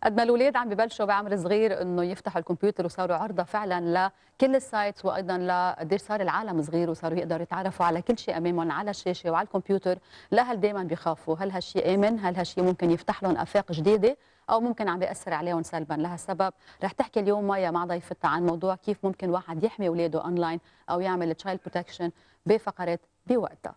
قد ما الاولاد عم ببلشوا بعمر صغير انه يفتحوا الكمبيوتر وصاروا عرضه فعلا لكل السايتس، وايضا لقديش صار العالم صغير وصاروا يقدروا يتعرفوا على كل شيء امامهم على الشاشه وعلى الكمبيوتر. الاهل دائما بيخافوا، هل هالشيء امن؟ هل هالشيء ممكن يفتح لهم افاق جديده او ممكن عم بياثر عليهم سلبا؟ لهالسبب رح تحكي اليوم مايا مع ضيفتها عن موضوع كيف ممكن واحد يحمي اولاده اونلاين او يعمل تشايلد بروتكشن بفقره بوقتها.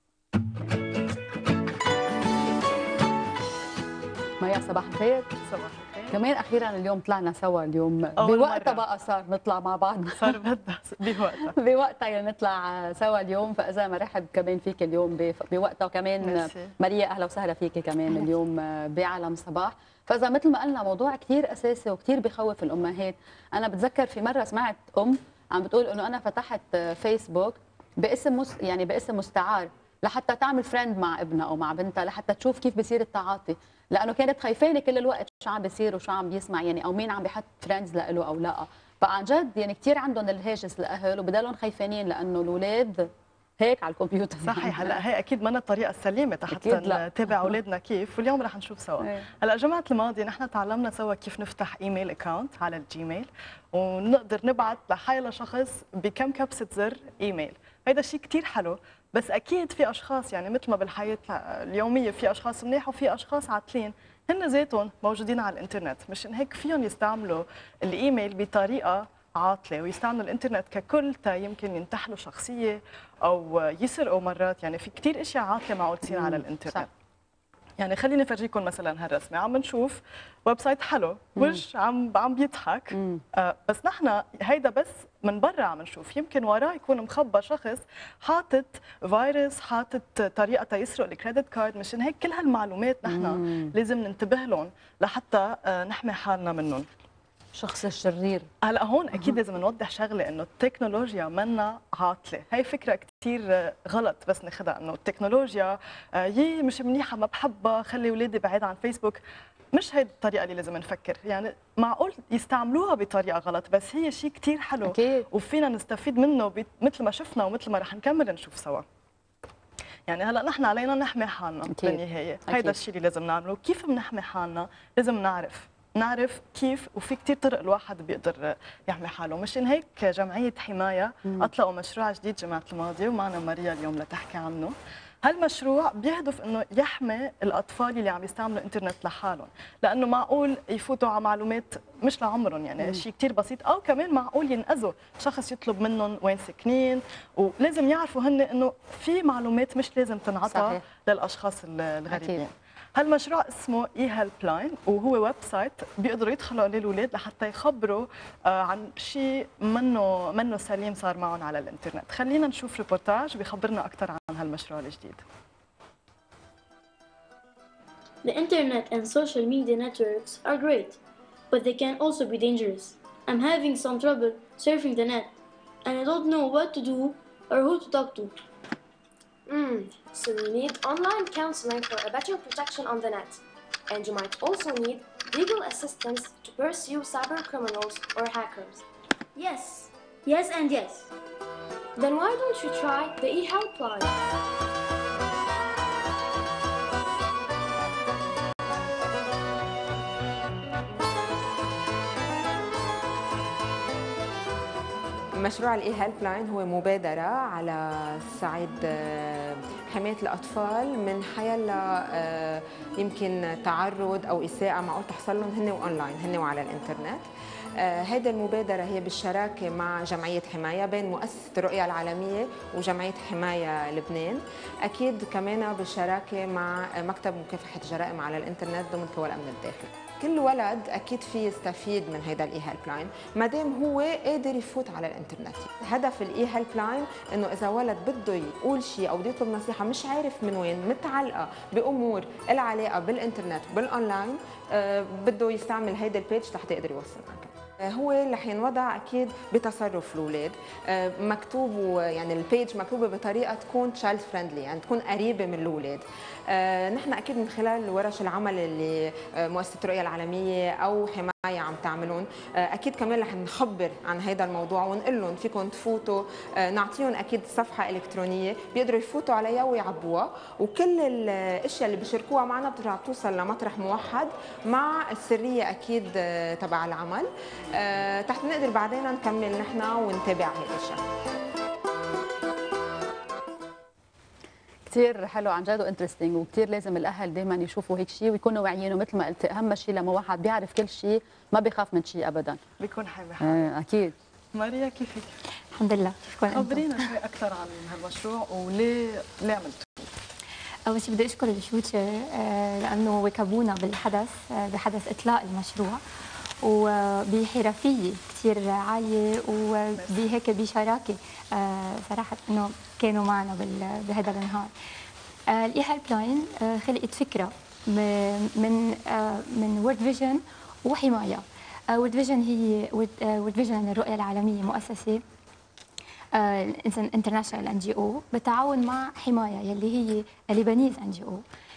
مايا صباح الخير. صباح الخير. كمان اخيرا اليوم طلعنا سوا، اليوم بوقتها بقى صار نطلع مع بعض. صار بدها بوقتها بوقتها يعني نطلع سوا اليوم، فاذا مرحب كمان فيك اليوم بوقتها، وكمان ماريا اهلا وسهلا فيك كمان اليوم بعالم صباح. فاذا مثل ما قلنا موضوع كثير اساسي وكثير بخوف الامهات. انا بتذكر في مره سمعت عم بتقول انه انا فتحت فيسبوك باسم يعني باسم مستعار لحتى تعمل فريند مع ابنها او مع بنتها، لحتى تشوف كيف بصير التعاطي، لانه كانت خايفانه كل الوقت شو عم بيصير وشو عم بيسمع يعني، او مين عم بيحط فريندز له او لا. فعن جد يعني كثير عندهم الهاجس الاهل وبضلهم خايفانين لانه الاولاد هيك على الكمبيوتر. صحيح. هلا هي اكيد منا الطريقه السليمه حتى نتابع اولادنا كيف، واليوم رح نشوف سوا. هلا جمعه الماضي نحن تعلمنا سوا كيف نفتح ايميل اكونت على الجيميل ونقدر نبعث لحالة شخص بكم كبسه زر ايميل. هيدا الشيء كثير حلو، بس اكيد في اشخاص يعني مثل ما بالحياه اليوميه في اشخاص منيح وفي اشخاص عاطلين، هن ذاتهم موجودين على الانترنت، مشان هيك فيهم يستعملوا الايميل بطريقه عاطله ويستعملوا الانترنت ككل تا يمكن ينتحلوا شخصيه او يسرقوا مرات. يعني في كثير اشياء عاطله معقول تصير على الانترنت. صح. يعني خليني افرجيكم مثلا هالرسمه، عم نشوف ويب سايت حلو، وجه عم بيضحك، بس نحن هيدا بس من برا عم نشوف، يمكن وراه يكون مخبى شخص حاطط فيروس، حاطط طريقه تيسرق الكريدت كارد. مشان هيك كل هالمعلومات نحن لازم ننتبه لهم لحتى نحمي حالنا منهم. الشخص الشرير. هلا هون اكيد لازم نوضح شغله، انه التكنولوجيا منا عاطله، هي فكره كثير غلط بس ناخذها، انه التكنولوجيا هي مش منيحه ما بحبها، خلي اولادي بعيد عن فيسبوك. مش هي الطريقه اللي لازم نفكر، يعني معقول يستعملوها بطريقه غلط، بس هي شيء كثير حلو أكيد. وفينا نستفيد منه مثل ما شفنا ومثل ما رح نكمل نشوف سوا. يعني هلا نحن علينا نحمي حالنا بالنهايه، هيدا الشيء اللي لازم نعمله. كيف بنحمي حالنا؟ لازم نعرف كيف، وفي كثير طرق الواحد بيقدر يحمي حاله. مشان هيك جمعيه حمايه اطلقوا مشروع جديد جمعه الماضي، ومعنا ماريا اليوم لتحكي عنه. هالمشروع بيهدف انه يحمي الاطفال اللي عم يستعملوا الانترنت لحالهم، لانه معقول يفوتوا على معلومات مش لعمرهم، يعني شيء كثير بسيط، او كمان معقول ينأذوا، شخص يطلب منهم وين ساكنين، ولازم يعرفوا هن انه في معلومات مش لازم تنعطى للاشخاص الغريبين. هالمشروع اسمه اي هيلب لاين، وهو ويب سايت بيقدروا يدخلوا عليه الاولاد لحتى يخبروا عن شيء منه سليم صار معهم على الانترنت. خلينا نشوف ريبورتاج بيخبرنا اكثر عن هالمشروع الجديد. The internet and social media networks are great, but they can also be dangerous. I'm having some trouble surfing the net, and I don't know what to do or who to talk to. So you need online counseling for a better protection on the net. And you might also need legal assistance to pursue cyber criminals or hackers. Yes and yes. Then why don't you try the e-helpline? مشروع الاي هيلب لاين هو مبادرة على صعيد حماية الأطفال من حيلا يمكن تعرض أو إساءة معقول تحصل لهم هن وأونلاين، هن وعلى الإنترنت. هذه المبادرة هي بالشراكة مع جمعية حماية، بين مؤسسة الرؤية العالمية وجمعية حماية لبنان، أكيد كمان بالشراكة مع مكتب مكافحة الجرائم على الإنترنت ضمن قوى الأمن الداخلي. كل ولد اكيد في يستفيد من هيدا الاي هيلب لاين ما دام هو قادر يفوت على الانترنت. هدف الاي هيلب لاين انه اذا ولد بده يقول شيء او بده يطلب نصيحه مش عارف من وين، متعلقه بامور لها علاقه بالانترنت بالاونلاين، بده يستعمل هيدا البيج لحتى يقدر يوصل معك. هو رح ينوضع اكيد بتصرف الاولاد، مكتوب يعني البيج مكتوبه بطريقه تكون تشايلد فريندلي، يعني تكون قريبه من الاولاد. نحن اكيد من خلال ورش العمل اللي مؤسسه الرؤيه العالميه او حمايه عم تعملون. اكيد كمان رح نخبر عن هذا الموضوع ونقول لهم فيكم تفوتوا، نعطيهم اكيد صفحه الكترونيه بيقدروا يفوتوا عليها ويعبوها، وكل الاشياء اللي بيشاركوها معنا بترجع توصل لمطرح موحد مع السريه اكيد تبع العمل، تحت نقدر بعدين نكمل نحن ونتابع هذا الشيء. كثير حلو عن جد وانترستينج، وكثير لازم الاهل دائما يشوفوا هيك شيء ويكونوا واعيين، ومثل ما قلتي اهم شيء لما واحد بيعرف كل شيء ما بيخاف من شيء ابدا، بيكون حامي حاله. اكيد. ماريا كيفك؟ الحمد لله. كيفكم انتم؟ خبرينا شوي اكثر عن هالمشروع وليه عملتوه. اول شيء بدي اشكر الفيوتشر لانه واكبونا بحدث اطلاق المشروع، وبحرفيه كثير عاليه وبهيك بشراكه صراحه انه كانوا معنا بهذا النهار. الاي هيلب لاين خلقت فكره من وورد فيجن وحمايه. وورد فيجن هي وورد فيجن الرؤيه العالميه، مؤسسه انترناشونال ان جي او بالتعاون مع حمايه يلي هي لبنانيز ان جي او.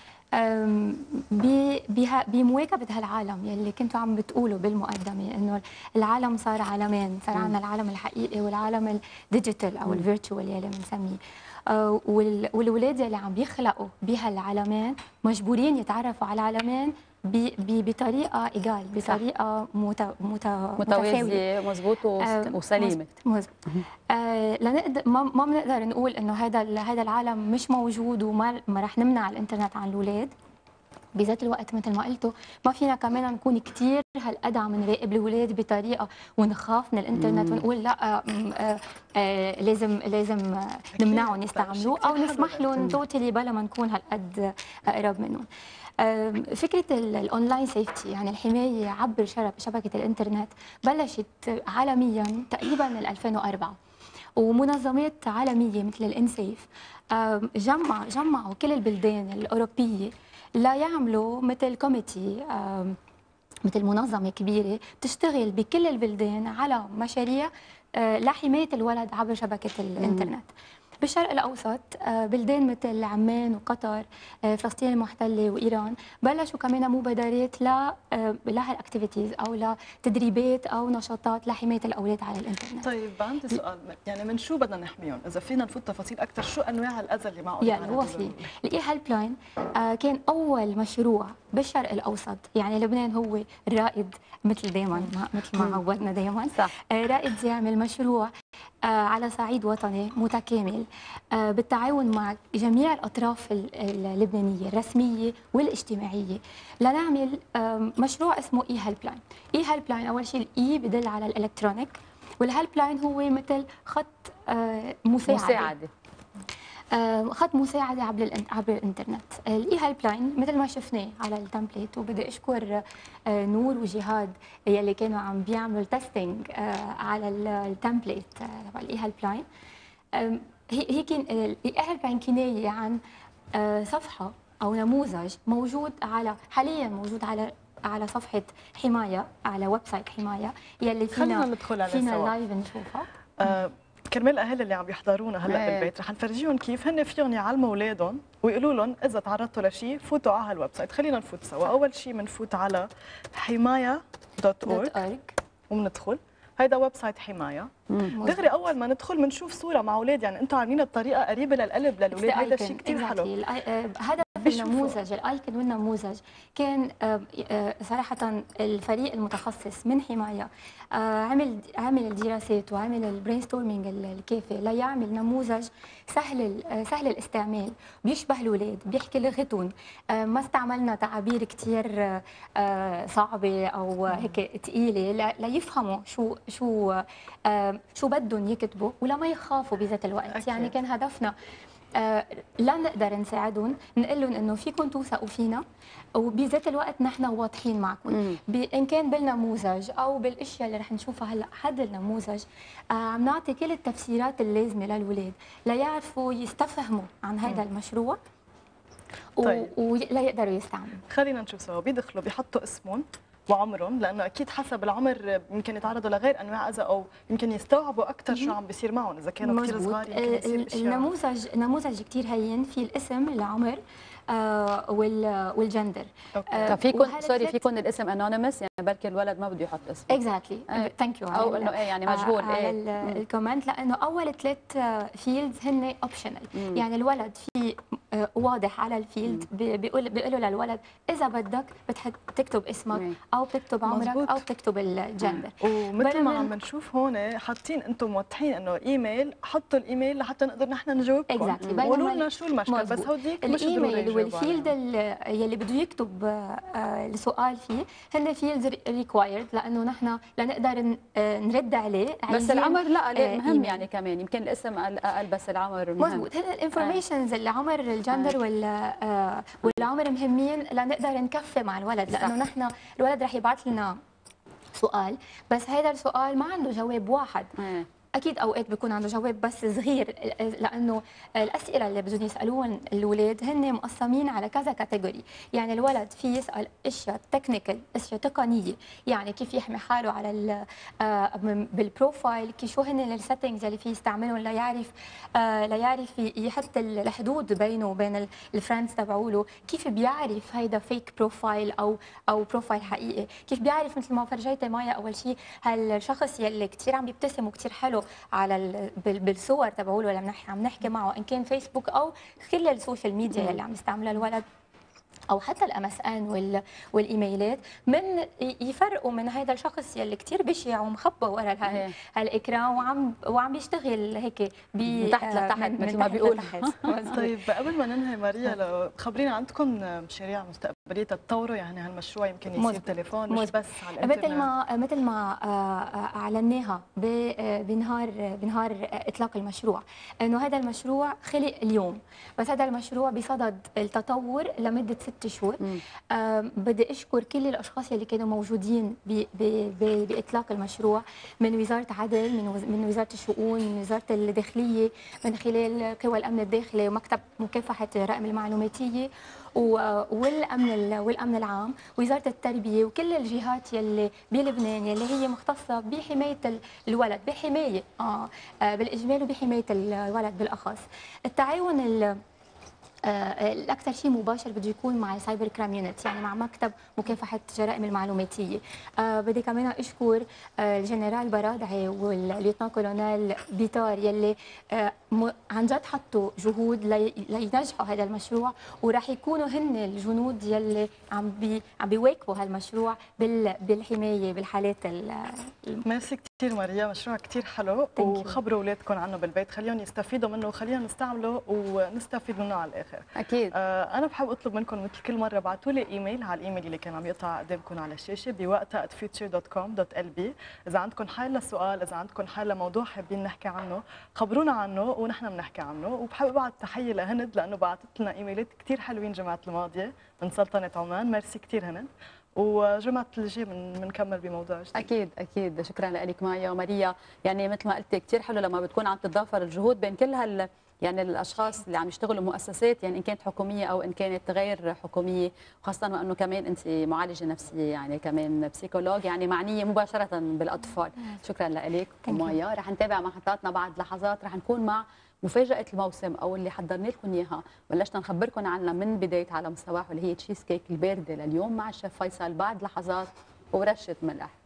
بمواكبه هالعالم يلي كنتوا عم بتقولوا بالمقدمه انه العالم صار عالمين، صار عندنا العالم الحقيقي والعالم الديجيتال او الفيرتشوال يلي بنسميه، والولاد يلي عم بيخلقوا بهالعالمين مجبورين يتعرفوا على العالمين بطريقه ايجال، بطريقه متوازيه مزبوط وسليمه. مزبوط. ما بنقدر نقول انه هذا العالم مش موجود وما رح نمنع الانترنت عن الاولاد. بذات الوقت مثل ما قلتوا ما فينا كمان نكون كثير هالقد عم نراقب الاولاد بطريقه ونخاف من الانترنت ونقول لا لازم نمنعهم يستعملوه او نسمح لهم توتالي بلا ما نكون هالقد قرب منهم. فكره الاونلاين سيفتي يعني الحمايه عبر شبكه الانترنت بلشت عالميا تقريبا من 2004، ومنظمات عالميه مثل الانسيف جمعوا كل البلدان الاوروبيه ليعملوا مثل كوميتي، مثل منظمه كبيره بتشتغل بكل البلدان على مشاريع لحمايه الولد عبر شبكه الانترنت. بالشرق الاوسط بلدان مثل عمان وقطر، فلسطين المحتله وايران بلشوا كمان مبادرات لهالاكتيفيتيز او لتدريبات او نشاطات لحمايه الاولاد على الانترنت. طيب عندي سؤال، يعني من شو بدنا نحميهم؟ اذا فينا نفوت تفاصيل اكثر، شو انواع الاذى اللي معه؟ يعني هو في الاي هيلب لاين كان اول مشروع بالشرق الاوسط، يعني لبنان هو الرائد مثل ما عودنا دائما، رائد يعمل مشروع على صعيد وطني متكامل بالتعاون مع جميع الأطراف اللبنانية الرسمية والاجتماعية لنعمل مشروع اسمه اي هيلب لاين. اي هيلب لاين أول شيء الاي بدل على الإلكترونيك، والهيلب لاين هو مثل خط مساعدة. خط مساعدة عبر الانترنت. الاي هيلب لاين مثل ما شفناه على التمبليت، وبدي اشكر نور وجهاد يلي كانوا عم بيعملوا تيستينج على التمبليت تبع الاي هيلب لاين. هي كان الاي هيلب لاين كناية عن صفحة او نموذج حاليا موجود على صفحة حماية، على ويب سايت حماية يلي خلينا ندخل على فينا لايف نشوفها. كرمال الاهل اللي عم يحضرونا هلا بالبيت رح نفرجيهم كيف هن فيهم يعلموا اولادهم ويقولوا لهم اذا تعرضتوا لشيء فوتوا على هالويب سايت. خلينا نفوت سوا. اول شيء بنفوت على حمايه.org وبندخل. هيدا ويب سايت حمايه. دغري اول ما ندخل بنشوف صوره مع اولاد، يعني انتم عاملينها بطريقه قريبه للقلب للاولاد. هذا الشيء كثير حلو. هذا النموذج الايكون والنموذج كان صراحه الفريق المتخصص من حمايه عمل الدراسات وعمل البرين ستورمينج الكافي ليعمل نموذج سهل الاستعمال، بيشبه الاولاد، بيحكي لغتهم، ما استعملنا تعابير كثير صعبه او هيك ثقيله ليفهموا شو بدهم يكتبوا ولا ما يخافوا بذات الوقت. أكيد. يعني كان هدفنا لا نقدر نساعدهم، نقول لهم انه فيكم توثقوا فينا وبذات الوقت نحن واضحين معكم، ان كان بالنموذج او بالاشياء اللي رح نشوفها هلا. هذا النموذج عم نعطي كل التفسيرات اللازمه للاولاد ليعرفوا يستفهموا عن هذا المشروع ولا يقدروا يستعملوا. خلينا نشوف سوا. بيدخلوا بيحطوا اسمهم وعمرهم، لانه اكيد حسب العمر يمكن يتعرضوا لغير انواع اذى او يمكن يستوعبوا اكثر شو عم بيصير معهم. اذا كانوا كثير صغار يمكن يصير اشياء. النموذج كثير هين، في الاسم، العمر، والجندر. طب فيكم سوري فيكم الاسم انونيمس يعني بركي الولد ما بده يحط اسمه. اكزاكتلي ثانك يو. او انه ايه يعني مجهول على الكومنت لانه اول 3 فيلدز هن اوبشنال، يعني الولد في واضح على الفيلد بيقولوا للولد اذا بدك تكتب اسمك او بتكتب عمرك او بتكتب الجندر. ومثل ما عم نشوف هون حاطين انتم موضحين انه ايميل، حطوا الايميل لحتى نقدر نحن نجاوبكم. اكزاكتلي قولوا لنا شو المشكله بس هوديك مش ضروري الايميل والفيلد يلي بده يكتب السؤال فيه هن فيلدز ريكوايرد لانه نحن لنقدر نرد عليه. بس العمر لا مهم يعني كمان يمكن الاسم اقل بس العمر مهم. مضبوط، هن الانفورميشنز العمر الجندر والعمر مهمين لنقدر نكفي مع الولد لانه نحن الولد رح يبعث لنا سؤال بس هذا السؤال ما عنده جواب واحد. اكيد اوقات بيكون عنده جواب بس صغير لانه الاسئله اللي بدهم يسالوهم الاولاد هن مقسمين على كذا كاتيجوري، يعني الولد في يسال اشياء تكنيكال، اشياء تقنيه، يعني كيف يحمي حاله على بالبروفايل، كيف شو هن السيتنجز اللي فيه يستعملهم ليعرف يحط الحدود بينه وبين الفريندز تبعوله، كيف بيعرف هيدا فيك بروفايل او بروفايل حقيقي، كيف بيعرف مثل ما فرجيتي مايا اول شيء هالشخص يلي كثير عم يبتسم وكثير حلو على بالصور تبعوله لما عم نحكي معه ان كان فيسبوك او كل السوشيال ميديا اللي عم يستعملها الولد او حتى الام اس ان والايميلات، من يفرقوا من هذا الشخص يلي كثير بشع ومخبى ورا هالاكران وعم بيشتغل هيك تحت لتحت مثل ما بيقولوا. طيب قبل ما ننهي ماريا لو خبرينا عندكم مشاريع مستقبليه تطوروا يعني هالمشروع يمكن يصير تليفون مش بس على الانترنت مثل ما اعلناها بنهار اطلاق المشروع انه هذا المشروع خلق اليوم، بس هذا المشروع بصدد التطور لمده 6 شهور. بدي اشكر كل الاشخاص اللي كانوا موجودين باطلاق المشروع، من وزاره عدل، من وزاره الشؤون، من وزاره الداخليه، من خلال قوى الامن الداخلي ومكتب مكافحه الجرائم المعلوماتيه والامن العام، وزاره التربيه وكل الجهات يلي بلبنان يلي هي مختصه بحمايه الولد، بحمايه بالاجمال وبحمايه الولد بالاخص. التعاون الاكثر شيء مباشر بده يكون مع السايبر كرايم يونت، يعني مع مكتب مكافحه الجرائم المعلوماتيه. بدي كمان اشكر الجنرال برادعي والليوتنان كولونيل بيتار يلي عن جد حطوا جهود لينجحوا هذا المشروع، وراح يكونوا هن الجنود يلي عم بيواكبوا هالمشروع بالحمايه بالحالات ميرسي كثير ماريا، مشروع كثير حلو وخبروا اولادكم عنه بالبيت، خليهم يستفيدوا منه وخلينا نستعمله ونستفيد منه على الاخر. اكيد. انا بحب اطلب منكم مثل كل مره ابعثوا لي ايميل على الايميل اللي كان عم يقطع قدامكم على الشاشه بوقتها @future.com.lb اذا عندكم حل لسؤال، اذا عندكم حل لموضوع حابين نحكي عنه، خبرونا عنه ونحن بنحكي عنه. وبحب ابعث تحيه لهند لانه بعثت لنا ايميلات كثير حلوين جمعه الماضيه من سلطنه عمان، ميرسي كثير هند. وجمعة الجاي بنكمل بموضوع جديد. اكيد اكيد، شكرا لك مايا وماريا. يعني مثل ما قلتي كثير حلو لما بتكون عم تتضافر الجهود بين كل يعني الاشخاص اللي عم يشتغلوا مؤسسات، يعني ان كانت حكوميه او ان كانت غير حكوميه، وخاصه وانه كمان انت معالجه نفسيه يعني كمان بسيكولوج يعني معنيه مباشره بالاطفال. شكرا لك مايا. رح نتابع محطاتنا بعد لحظات، رح نكون مع مفاجأة الموسم أو اللي حضرنا لكم إياها، بلشنا نخبركم عنها من بداية عالم صباح، واللي هي تشيز كيك الباردة لليوم مع الشيف فيصل بعد لحظات ورشة ملح.